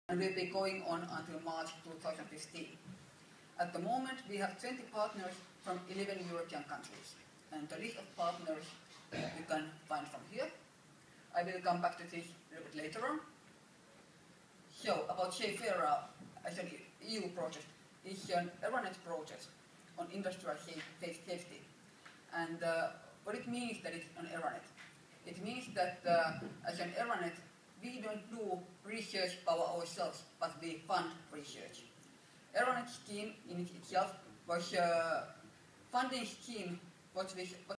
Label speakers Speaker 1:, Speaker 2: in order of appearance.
Speaker 1: and will be going on until March 2015. At the moment, we have 20 partners from 11 European countries, and the list of partners you can find from here. I will come back to this a little bit later on. So, about SafeERA as an EU project, is an ERANET project on industrial safety. And what it means that it's an ERANET? It means that as an ERANET, we don't do research by ourselves, but we fund research. ERANET scheme in itself was a funding scheme what